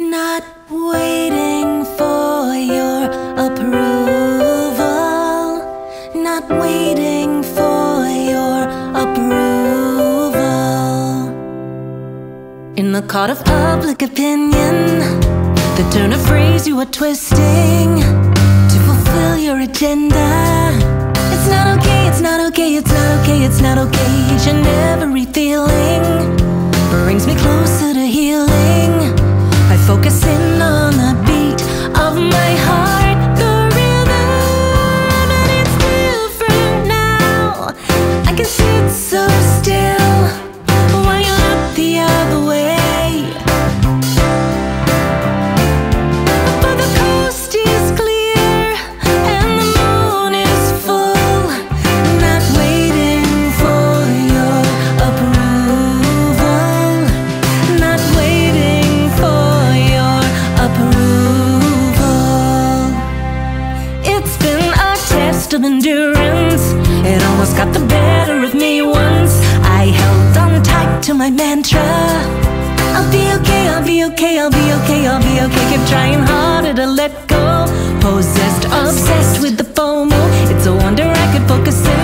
Not waiting for your approval, not waiting for your approval. In the court of public opinion, the turn of phrase you are twisting to fulfill your agenda. It's not okay, it's not okay, it's not okay, it's not okay. Each and every feeling brings me closer to healing. I focus in on the beat of my heart, the rhythm, and it's different now. I can see it so still while you look the other way. But the coast is clear and the moon is full. Not waiting for your approval, not waiting for your approval. It's been a test of endurance. It almost got the better of me once. I held on tight to my mantra. I'll be okay, I'll be okay, I'll be okay, I'll be okay. Keep trying harder to let go. Possessed, obsessed with the FOMO. It's a wonder I could focus in